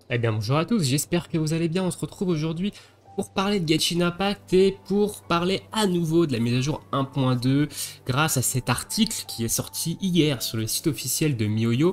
Eh bien bonjour à tous, j'espère que vous allez bien. On se retrouve aujourd'hui pour parler de Genshin Impact et pour parler à nouveau de la mise à jour 1.2 grâce à cet article qui est sorti hier sur le site officiel de MiHoYo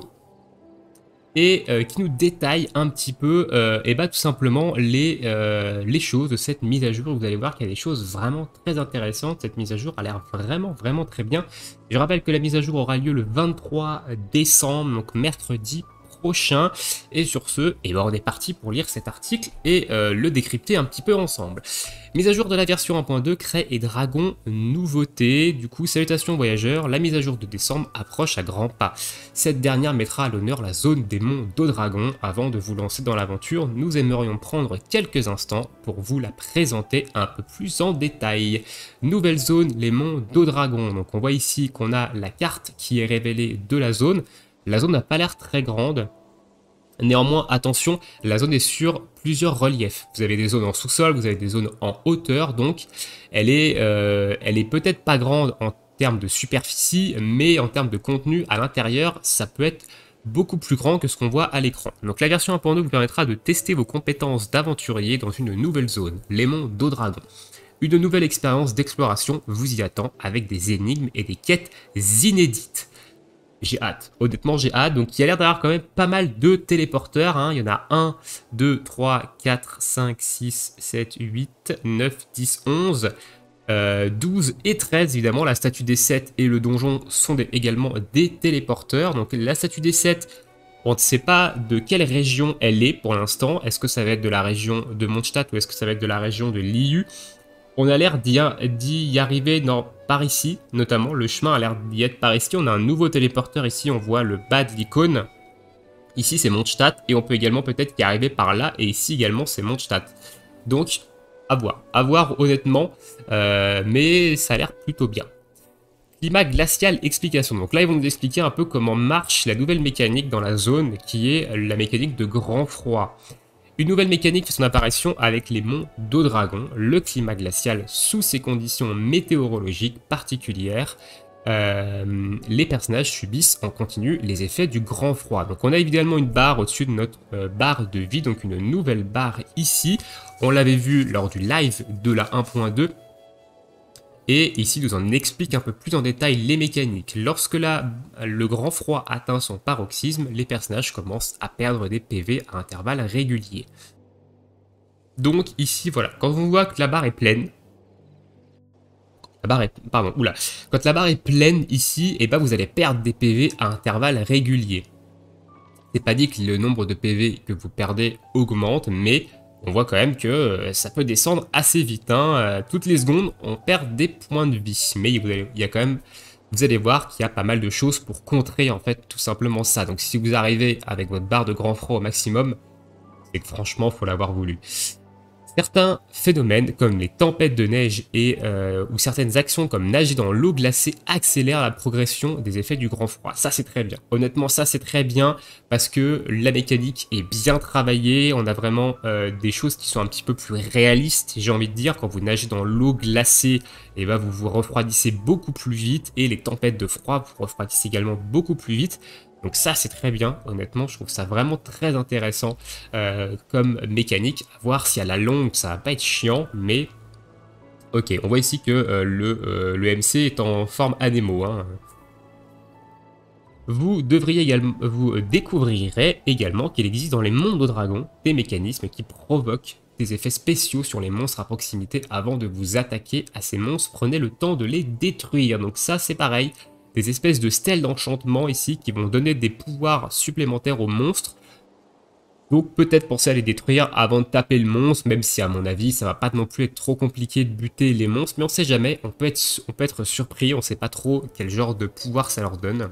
et qui nous détaille un petit peu et bah, tout simplement les choses de cette mise à jour. Vous allez voir qu'il y a des choses vraiment très intéressantes. Cette mise à jour a l'air vraiment très bien. Je rappelle que la mise à jour aura lieu le 23 décembre, donc mercredi prochain. Et sur ce, et ben on est parti pour lire cet article et le décrypter un petit peu ensemble. Mise à jour de la version 1.2, Craie et Dragon, nouveauté. Du coup, salutations voyageurs, la mise à jour de décembre approche à grands pas. Cette dernière mettra à l'honneur la zone des monts d'Audragon. Avant de vous lancer dans l'aventure, nous aimerions prendre quelques instants pour vous la présenter un peu plus en détail. Nouvelle zone, les monts d'Audragon. Donc on voit ici qu'on a la carte qui est révélée de la zone. La zone n'a pas l'air très grande. Néanmoins, attention, la zone est sur plusieurs reliefs. Vous avez des zones en sous-sol, vous avez des zones en hauteur, donc elle est peut-être pas grande en termes de superficie, mais en termes de contenu à l'intérieur, ça peut être beaucoup plus grand que ce qu'on voit à l'écran. Donc la version 1.2 vous permettra de tester vos compétences d'aventurier dans une nouvelle zone, les monts d'Audragon. Une nouvelle expérience d'exploration vous y attend avec des énigmes et des quêtes inédites. J'ai hâte, honnêtement j'ai hâte, donc il y a l'air d'avoir quand même pas mal de téléporteurs, hein. Il y en a 1, 2, 3, 4, 5, 6, 7, 8, 9, 10, 11, 12 et 13 évidemment, la statue des 7 et le donjon sont également des téléporteurs, donc la statue des 7, on ne sait pas de quelle région elle est pour l'instant, est-ce que ça va être de la région de Mondstadt ou est-ce que ça va être de la région de Liyue? On a l'air d'y arriver par ici, notamment. Le chemin a l'air d'y être par ici. On a un nouveau téléporteur ici, on voit le bas de l'icône. Ici, c'est Mondstadt. Et on peut également peut-être y arriver par là. Et ici également, c'est Mondstadt. Donc, à voir. À voir honnêtement. Mais ça a l'air plutôt bien. Climat glacial, explication. Donc là, ils vont nous expliquer un peu comment marche la nouvelle mécanique dans la zone, qui est la mécanique de grand froid. Une nouvelle mécanique fait son apparition avec les monts d'Audragon, le climat glacial sous ces conditions météorologiques particulières. Les personnages subissent en continu les effets du grand froid. Donc on a évidemment une barre au-dessus de notre barre de vie, donc une nouvelle barre ici. On l'avait vu lors du live de la 1.2. Et ici, nous en explique un peu plus en détail les mécaniques. Lorsque le grand froid atteint son paroxysme, les personnages commencent à perdre des PV à intervalles réguliers. Donc ici, voilà, quand on voit que la barre est pleine, quand la barre est pleine ici, et ben vous allez perdre des PV à intervalles réguliers. C'est pas dit que le nombre de PV que vous perdez augmente, mais on voit quand même que ça peut descendre assez vite. Hein. Toutes les secondes, on perd des points de vie. Mais il y a quand même, vous allez voir qu'il y a pas mal de choses pour contrer en fait tout simplement ça. Donc si vous arrivez avec votre barre de grand froid au maximum, c'est que franchement, il faut l'avoir voulu. Certains phénomènes comme les tempêtes de neige ou certaines actions comme nager dans l'eau glacée accélèrent la progression des effets du grand froid. Ça c'est très bien. Honnêtement ça c'est très bien parce que la mécanique est bien travaillée. On a vraiment des choses qui sont un petit peu plus réalistes. J'ai envie de dire quand vous nagez dans l'eau glacée, et ben vous vous refroidissez beaucoup plus vite et les tempêtes de froid vous refroidissent également beaucoup plus vite. Donc ça c'est très bien, honnêtement je trouve ça vraiment très intéressant comme mécanique, à voir si à la longue ça va pas être chiant, mais ok, on voit ici que le MC est en forme anémo. Hein. Vous découvrirez également qu'il existe dans les mondes de dragons des mécanismes qui provoquent des effets spéciaux sur les monstres à proximité. Avant de vous attaquer à ces monstres, prenez le temps de les détruire, donc ça c'est pareil. Des espèces de stèles d'enchantement ici qui vont donner des pouvoirs supplémentaires aux monstres. Donc peut-être penser à les détruire avant de taper le monstre, même si à mon avis ça va pas non plus être trop compliqué de buter les monstres, mais on sait jamais, on peut être surpris, on sait pas trop quel genre de pouvoir ça leur donne.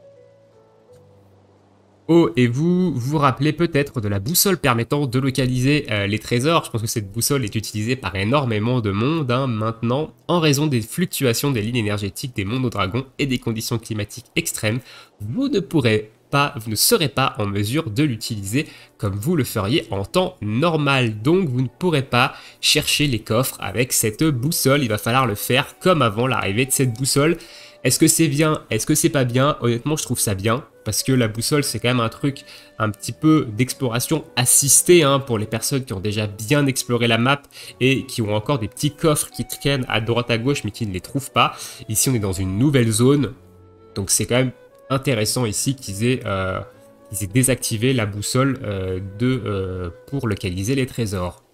Oh, et vous vous rappelez peut-être de la boussole permettant de localiser les trésors. Je pense que cette boussole est utilisée par énormément de monde maintenant. En raison des fluctuations des lignes énergétiques des mondes aux dragons et des conditions climatiques extrêmes, vous ne serez pas en mesure de l'utiliser comme vous le feriez en temps normal. Donc vous ne pourrez pas chercher les coffres avec cette boussole. Il va falloir le faire comme avant l'arrivée de cette boussole. Est-ce que c'est bien? Est-ce que c'est pas bien? Honnêtement, je trouve ça bien, parce que la boussole, c'est quand même un truc un petit peu d'exploration assistée hein, pour les personnes qui ont déjà bien exploré la map et qui ont encore des petits coffres qui traînent à droite à gauche mais qui ne les trouvent pas. Ici, on est dans une nouvelle zone, donc c'est quand même intéressant ici qu'ils aient désactivé la boussole pour localiser les trésors.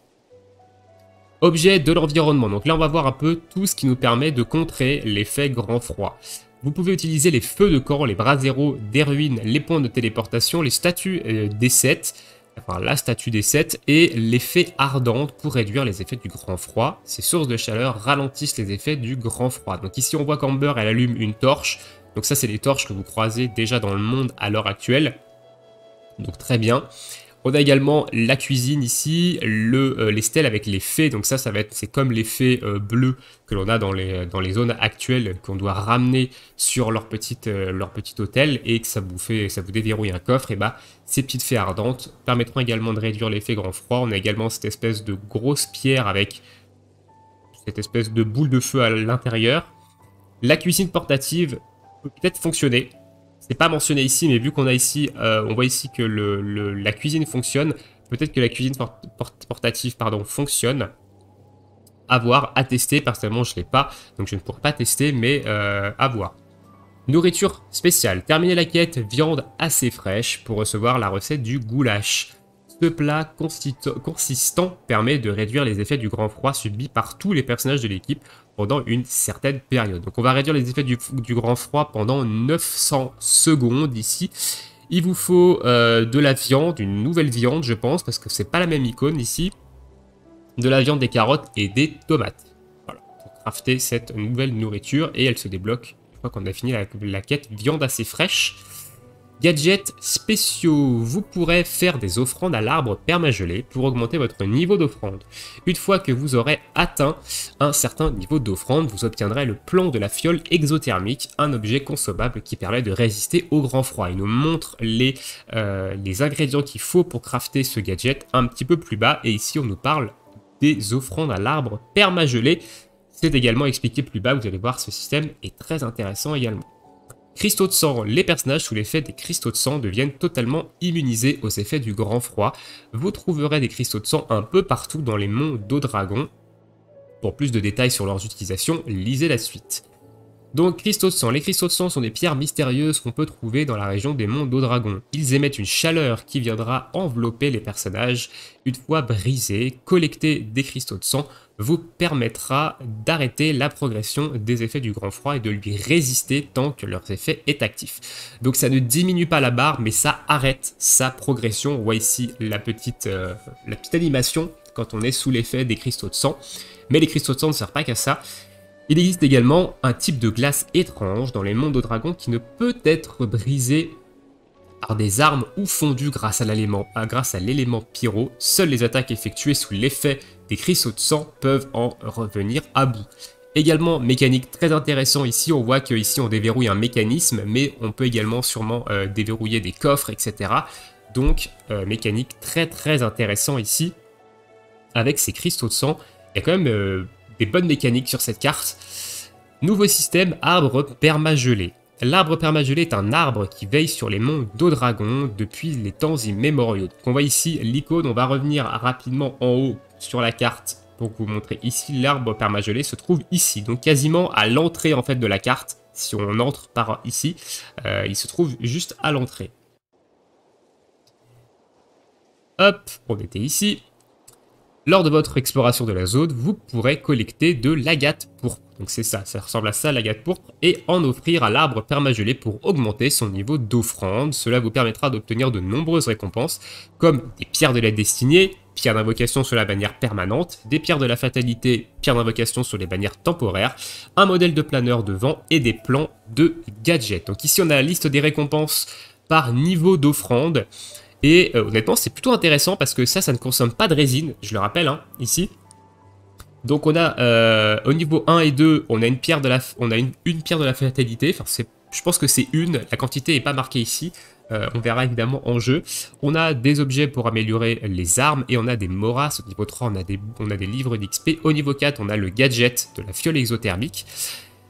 Objet de l'environnement. Donc là, on va voir un peu tout ce qui nous permet de contrer l'effet grand froid. Vous pouvez utiliser les feux de camp, les bras zéro des ruines, les points de téléportation, les statues des 7, enfin la statue des 7 et l'effet ardente pour réduire les effets du grand froid. Ces sources de chaleur ralentissent les effets du grand froid. Donc ici, on voit qu'Amber, elle allume une torche. Donc ça, c'est les torches que vous croisez déjà dans le monde à l'heure actuelle. Donc très bien. On a également la cuisine ici, les stèles avec les fées, donc ça va être, c'est comme les fées bleues que l'on a dans les zones actuelles qu'on doit ramener sur leur petit hôtel et que ça vous déverrouille un coffre, et bah ces petites fées ardentes permettront également de réduire l'effet grand froid. On a également cette espèce de grosse pierre avec cette espèce de boule de feu à l'intérieur. La cuisine portative peut peut-être fonctionner. C'est pas mentionné ici, mais vu qu'on a ici, on voit ici que la cuisine fonctionne. Peut-être que la cuisine portative, fonctionne. À voir, à tester. Personnellement, je ne l'ai pas, donc je ne pourrais pas tester, mais à voir. Nourriture spéciale. Terminez la quête viande assez fraîche pour recevoir la recette du goulash. Ce plat consistant permet de réduire les effets du grand froid subis par tous les personnages de l'équipe pendant une certaine période. Donc on va réduire les effets du grand froid pendant 900 secondes ici. Il vous faut de la viande, une nouvelle viande je pense, parce que c'est pas la même icône ici. De la viande, des carottes et des tomates. Voilà, pour crafter cette nouvelle nourriture et elle se débloque une fois qu'on a fini la quête viande assez fraîche. Gadgets spéciaux. Vous pourrez faire des offrandes à l'arbre permagelé pour augmenter votre niveau d'offrande. Une fois que vous aurez atteint un certain niveau d'offrande, vous obtiendrez le plan de la fiole exothermique, un objet consommable qui permet de résister au grand froid. Il nous montre les ingrédients qu'il faut pour crafter ce gadget un petit peu plus bas. Et ici, on nous parle des offrandes à l'arbre permagelé. C'est également expliqué plus bas, vous allez voir, ce système est très intéressant également. Cristaux de sang. Les personnages sous l'effet des cristaux de sang deviennent totalement immunisés aux effets du grand froid. Vous trouverez des cristaux de sang un peu partout dans les monts d'Audragon. Pour plus de détails sur leurs utilisations, lisez la suite. Donc cristaux de sang. Les cristaux de sang sont des pierres mystérieuses qu'on peut trouver dans la région des monts d'Audragon. Ils émettent une chaleur qui viendra envelopper les personnages. Une fois brisés, collecter des cristaux de sang vous permettra d'arrêter la progression des effets du grand froid et de lui résister tant que leur effet est actif. Donc ça ne diminue pas la barre, mais ça arrête sa progression. On voit ici la petite animation quand on est sous l'effet des cristaux de sang. Mais les cristaux de sang ne servent pas qu'à ça. Il existe également un type de glace étrange dans les monts d'Audragon qui ne peut être brisé par des armes ou fondu grâce à l'élément pyro. Seules les attaques effectuées sous l'effet des cristaux de sang peuvent en revenir à bout. Également, mécanique très intéressant ici, on voit qu'ici on déverrouille un mécanisme, mais on peut également sûrement déverrouiller des coffres, etc. Donc, mécanique très très intéressant ici, avec ces cristaux de sang. Il y a quand même des bonnes mécaniques sur cette carte. Nouveau système, arbre permagelé. L'arbre permagelé est un arbre qui veille sur les monts d'Audragon depuis les temps immémoriaux. Donc on voit ici l'icône, on va revenir rapidement en haut sur la carte pour vous montrer ici. L'arbre permagelé se trouve ici, donc quasiment à l'entrée en fait de la carte. Si on entre par ici, il se trouve juste à l'entrée. Hop, on était ici. Lors de votre exploration de la zone, vous pourrez collecter de l'agate pourpre. Donc c'est ça ressemble à ça l'agate pourpre, et en offrir à l'arbre permagelé pour augmenter son niveau d'offrande. Cela vous permettra d'obtenir de nombreuses récompenses, comme des pierres de la destinée, pierres d'invocation sur la bannière permanente, des pierres de la fatalité, pierres d'invocation sur les bannières temporaires, un modèle de planeur de vent et des plans de gadgets. Donc ici on a la liste des récompenses par niveau d'offrande. Et honnêtement, c'est plutôt intéressant parce que ça ne consomme pas de résine, je le rappelle, hein, ici. Donc on a, au niveau 1 et 2, on a une pierre de la fatalité. Enfin, je pense que c'est une, la quantité n'est pas marquée ici. On verra évidemment en jeu. On a des objets pour améliorer les armes et on a des moras. Au niveau 3, on a des livres d'XP. Au niveau 4, on a le gadget de la fiole exothermique.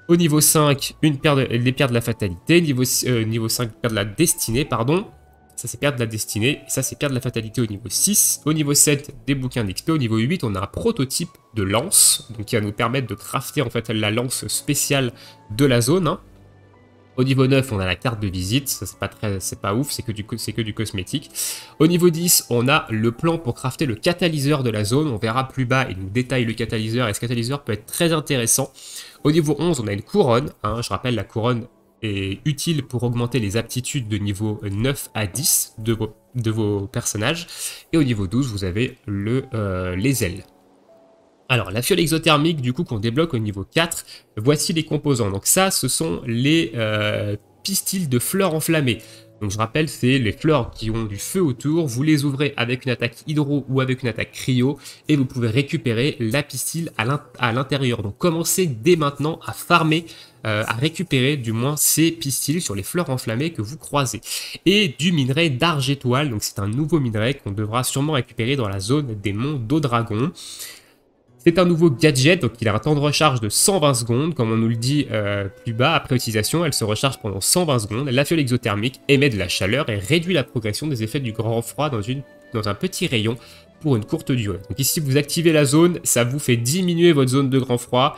Au niveau 5, les pierres de la fatalité. Niveau 5, pierre de la destinée, pardon. Ça, c'est pierre de la destinée. Et ça, c'est pierre de la fatalité au niveau 6. Au niveau 7, des bouquins d'XP. Au niveau 8, on a un prototype de lance. Donc, qui va nous permettre de crafter, en fait, la lance spéciale de la zone. Hein. Au niveau 9, on a la carte de visite. Ça, c'est pas ouf. C'est que du cosmétique. Au niveau 10, on a le plan pour crafter le catalyseur de la zone. On verra plus bas, il nous détaille le catalyseur. Et ce catalyseur peut être très intéressant. Au niveau 11, on a une couronne. Hein. Je rappelle, la couronne est utile pour augmenter les aptitudes de niveau 9 à 10 de vos personnages. Et au niveau 12, vous avez les ailes. Alors, la fiole exothermique, du coup, qu'on débloque au niveau 4, voici les composants. Donc ça, ce sont les pistils de fleurs enflammées. Donc je rappelle, c'est les fleurs qui ont du feu autour. Vous les ouvrez avec une attaque hydro ou avec une attaque cryo. Et vous pouvez récupérer la pistille à l'intérieur. Donc commencez dès maintenant à farmer, à récupérer du moins ces pistils sur les fleurs enflammées que vous croisez. Et du minerai d'argent étoile. Donc c'est un nouveau minerai qu'on devra sûrement récupérer dans la zone des monts d'Audragon. C'est un nouveau gadget, donc il a un temps de recharge de 120 secondes, comme on nous le dit plus bas, après utilisation, elle se recharge pendant 120 secondes. La fiole exothermique émet de la chaleur et réduit la progression des effets du grand froid dans un petit rayon pour une courte durée. Donc ici, vous activez la zone, ça vous fait diminuer votre zone de grand froid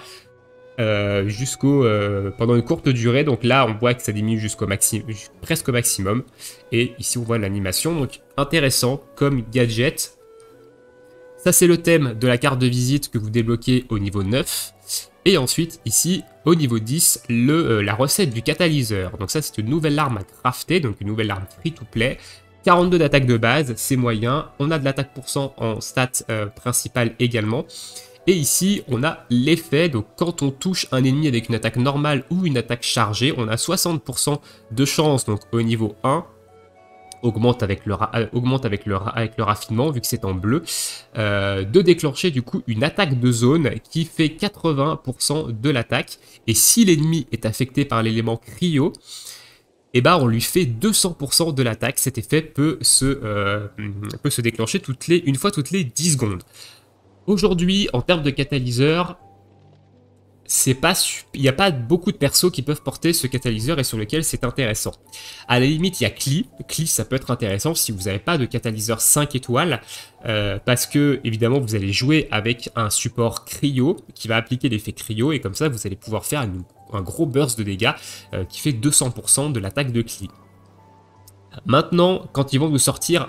pendant une courte durée. Donc là, on voit que ça diminue presque au maximum. Et ici, on voit l'animation, donc intéressant comme gadget. Ça, c'est le thème de la carte de visite que vous débloquez au niveau 9. Et ensuite, ici, au niveau 10, la recette du catalyseur. Donc ça, c'est une nouvelle arme à crafter, donc une nouvelle arme free-to-play. 42 d'attaque de base, c'est moyen. On a de l'attaque % en stats principale également. Et ici, on a l'effet, donc quand on touche un ennemi avec une attaque normale ou une attaque chargée, on a 60% de chance, donc au niveau 1, augmente avec le raffinement, vu que c'est en bleu, de déclencher du coup une attaque de zone qui fait 80% de l'attaque. Et si l'ennemi est affecté par l'élément cryo, et ben on lui fait 200% de l'attaque. Cet effet peut se déclencher une fois toutes les 10 secondes. Aujourd'hui, en termes de catalyseur, il n'y a pas beaucoup de persos qui peuvent porter ce catalyseur et sur lequel c'est intéressant. À la limite, il y a Klee. Klee, ça peut être intéressant si vous n'avez pas de catalyseur 5 étoiles, parce que, évidemment, vous allez jouer avec un support cryo qui va appliquer l'effet cryo, et comme ça, vous allez pouvoir faire un gros burst de dégâts qui fait 200% de l'attaque de Klee. Maintenant, quand ils vont nous sortir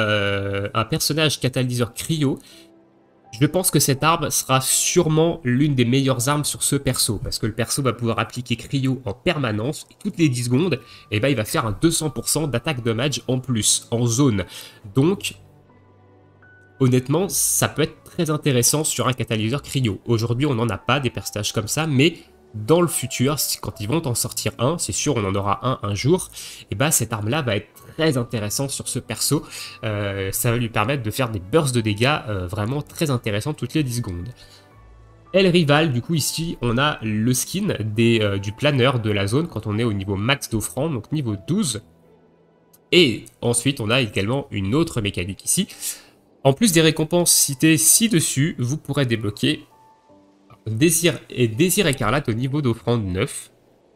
un personnage catalyseur cryo, je pense que cette arme sera sûrement l'une des meilleures armes sur ce perso, parce que le perso va pouvoir appliquer cryo en permanence, et toutes les 10 secondes, et ben il va faire un 200% d'attaque damage en plus, en zone. Donc, honnêtement, ça peut être très intéressant sur un catalyseur cryo. Aujourd'hui, on n'en a pas des personnages comme ça, mais dans le futur, quand ils vont en sortir un, c'est sûr on en aura un jour, et bah cette arme là va être très intéressante sur ce perso. Ça va lui permettre de faire des bursts de dégâts vraiment très intéressants toutes les 10 secondes. El Rival, du coup ici on a le skin du planeur de la zone quand on est au niveau max d'offrande, donc niveau 12. Et ensuite on a également une autre mécanique ici. En plus des récompenses citées ci-dessus, vous pourrez débloquer Désir écarlate au niveau d'offrande 9.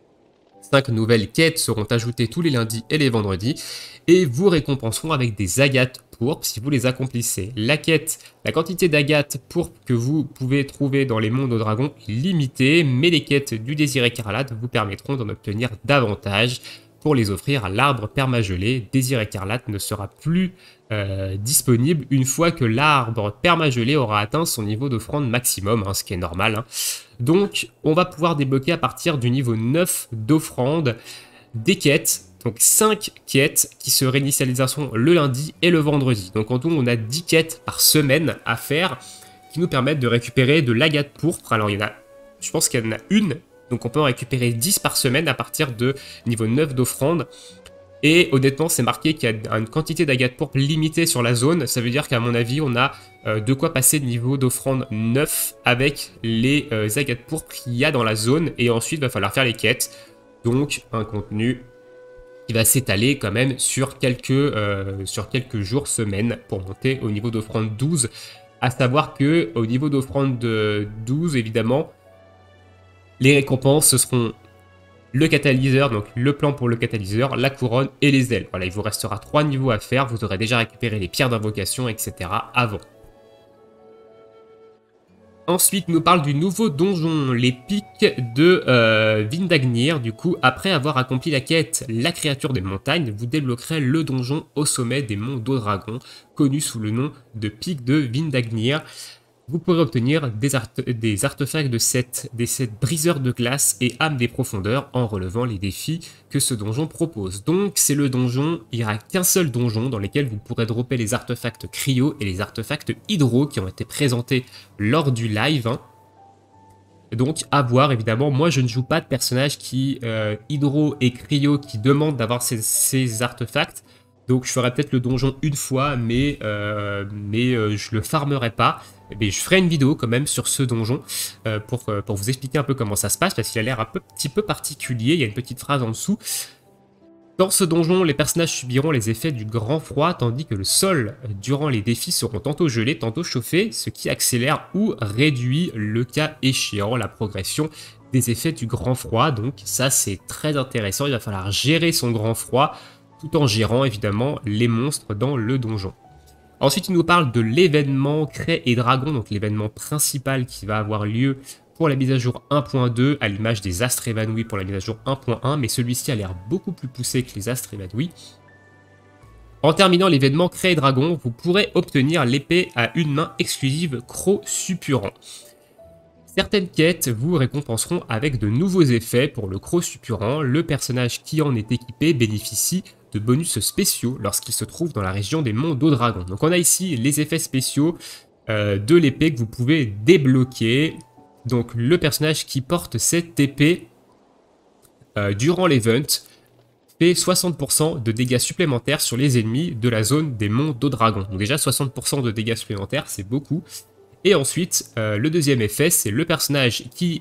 5 nouvelles quêtes seront ajoutées tous les lundis et les vendredis et vous récompenseront avec des agates pourpres si vous les accomplissez. La quantité d'agates pourpres que vous pouvez trouver dans les mondes aux dragons est limitée, mais les quêtes du désir écarlate vous permettront d'en obtenir davantage. Pour les offrir à l'arbre permagelé, Désir écarlate ne sera plus disponible une fois que l'arbre permagelé aura atteint son niveau d'offrande maximum, hein, ce qui est normal. Hein. Donc, on va pouvoir débloquer à partir du niveau 9 d'offrande des quêtes, donc 5 quêtes qui se réinitialiseront le lundi et le vendredi. Donc, en tout, on a 10 quêtes par semaine à faire qui nous permettent de récupérer de l'agate pourpre. Alors, je pense qu'il y en a une. Donc on peut en récupérer 10 par semaine à partir de niveau 9 d'offrande. Et honnêtement, c'est marqué qu'il y a une quantité d'agates pourpres limitée sur la zone. Ça veut dire qu'à mon avis, on a de quoi passer de niveau d'offrande 9 avec les agates pourpres qu'il y a dans la zone. Et ensuite, il va falloir faire les quêtes. Donc un contenu qui va s'étaler quand même sur quelques jours, semaines, pour monter au niveau d'offrande 12. À savoir que au niveau d'offrande 12, évidemment, Les récompenses, ce seront le catalyseur, donc le plan pour le catalyseur, la couronne et les ailes. Voilà, il vous restera 3 niveaux à faire, vous aurez déjà récupéré les pierres d'invocation, etc. avant. Ensuite, nous parle du nouveau donjon, les pics de Vindagnir. Du coup, après avoir accompli la quête La créature des montagnes, vous débloquerez le donjon au sommet des monts d'Audragon, connu sous le nom de pic de Vindagnir. Vous pourrez obtenir des artefacts de des sets briseurs de glace et âmes des profondeurs en relevant les défis que ce donjon propose. Donc c'est le donjon, il n'y aura qu'un seul donjon dans lequel vous pourrez dropper les artefacts cryo et les artefacts hydro qui ont été présentés lors du live. Donc à voir évidemment, moi je ne joue pas de personnage qui hydro et cryo qui demandent d'avoir ces artefacts. Donc je ferai peut-être le donjon une fois, mais je le farmerai pas. Mais je ferai une vidéo quand même sur ce donjon pour vous expliquer un peu comment ça se passe, parce qu'il a l'air un petit peu particulier. Il y a une petite phrase en dessous. Dans ce donjon, les personnages subiront les effets du grand froid, tandis que le sol durant les défis seront tantôt gelés, tantôt chauffés, ce qui accélère ou réduit le cas échéant la progression des effets du grand froid. Donc ça c'est très intéressant, il va falloir gérer son grand froid, tout en gérant évidemment les monstres dans le donjon. Ensuite, il nous parle de l'événement Craie et Dragon, donc l'événement principal qui va avoir lieu pour la mise à jour 1.2, à l'image des astres évanouis pour la mise à jour 1.1, mais celui-ci a l'air beaucoup plus poussé que les astres évanouis. En terminant l'événement Craie et Dragon, vous pourrez obtenir l'épée à une main exclusive Croc Suppurant. Certaines quêtes vous récompenseront avec de nouveaux effets pour le Croc Suppurant. Le personnage qui en est équipé bénéficie de bonus spéciaux lorsqu'il se trouve dans la région des monts d'Audragon. Donc on a ici les effets spéciaux de l'épée que vous pouvez débloquer. Donc le personnage qui porte cette épée durant l'event fait 60% de dégâts supplémentaires sur les ennemis de la zone des monts d'Audragon. Donc déjà 60% de dégâts supplémentaires, c'est beaucoup. Et ensuite, le deuxième effet, c'est le personnage qui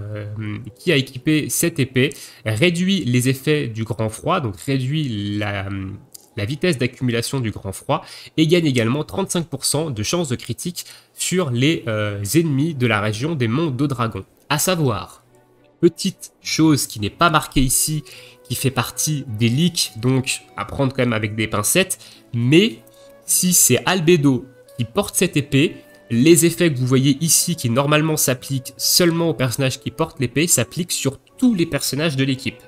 a équipé cette épée réduit les effets du grand froid, donc réduit la vitesse d'accumulation du grand froid, et gagne également 35% de chance de critique sur les ennemis de la région des monts d'Audragon. À savoir, petite chose qui n'est pas marquée ici, qui fait partie des leaks, donc à prendre quand même avec des pincettes, mais si c'est Albedo qui porte cette épée, les effets que vous voyez ici, qui normalement s'appliquent seulement aux personnages qui portent l'épée, s'appliquent sur tous les personnages de l'équipe.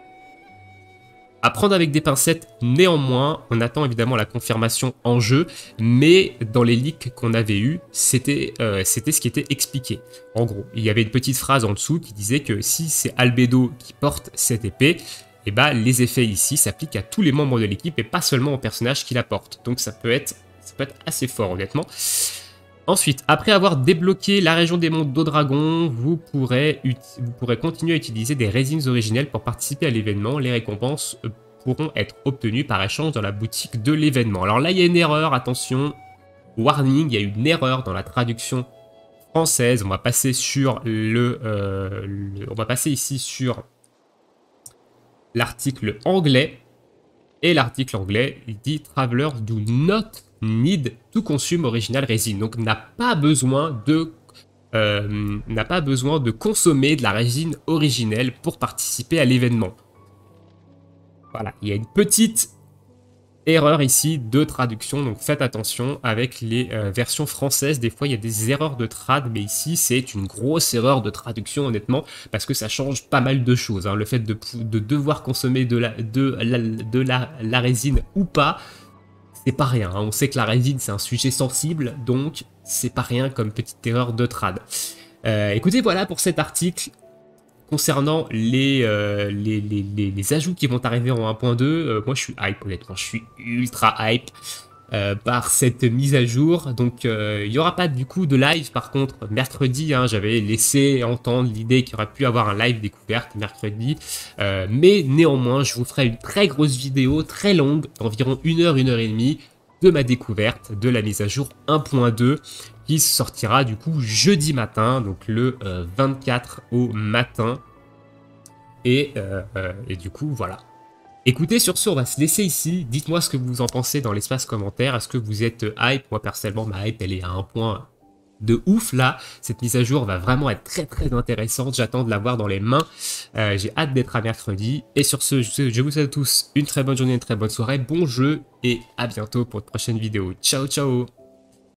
À prendre avec des pincettes, néanmoins, on attend évidemment la confirmation en jeu, mais dans les leaks qu'on avait eu, c'était ce qui était expliqué. En gros, il y avait une petite phrase en dessous qui disait que si c'est Albedo qui porte cette épée, et bah, les effets ici s'appliquent à tous les membres de l'équipe et pas seulement aux personnages qui la portent. Donc ça peut être assez fort honnêtement. Ensuite, après avoir débloqué la région des monts d'Audragon, vous pourrez continuer à utiliser des résines originelles pour participer à l'événement. Les récompenses pourront être obtenues par échange dans la boutique de l'événement. Alors là, il y a une erreur, attention, warning, il y a une erreur dans la traduction française. On va passer sur on va passer ici sur l'article anglais. Et l'article anglais, il dit « Travelers do not need to consume original resin ». Donc, n'a pas besoin de consommer de la résine originelle pour participer à l'événement. Voilà, il y a une petite erreur ici de traduction, donc faites attention avec les versions françaises. Des fois, il y a des erreurs de trad, mais ici, c'est une grosse erreur de traduction, honnêtement, parce que ça change pas mal de choses. Hein. Le fait de devoir consommer de la résine ou pas, c'est pas rien. Hein. On sait que la résine, c'est un sujet sensible, donc c'est pas rien comme petite erreur de trad. Écoutez, voilà pour cet article. Concernant les ajouts qui vont arriver en 1.2, moi je suis hype, honnêtement, je suis ultra hype par cette mise à jour. Donc il n'y aura pas du coup de live par contre mercredi, hein, j'avais laissé entendre l'idée qu'il y aurait pu avoir un live découverte mercredi, mais néanmoins je vous ferai une très grosse vidéo, très longue, d'environ 1 heure, 1 heure et demie, de ma découverte de la mise à jour 1.2 qui sortira du coup jeudi matin, donc le 24 au matin. Et du coup, voilà. Écoutez, sur ce, on va se laisser ici. Dites-moi ce que vous en pensez dans l'espace commentaire. Est-ce que vous êtes hype? Moi, personnellement, ma hype, elle est à un point de ouf là. Cette mise à jour va vraiment être très intéressante. J'attends de la voir dans les mains. J'ai hâte d'être à mercredi. Et sur ce, je vous souhaite à tous une très bonne journée, une très bonne soirée. Bon jeu et à bientôt pour de prochaines vidéos. Ciao ciao.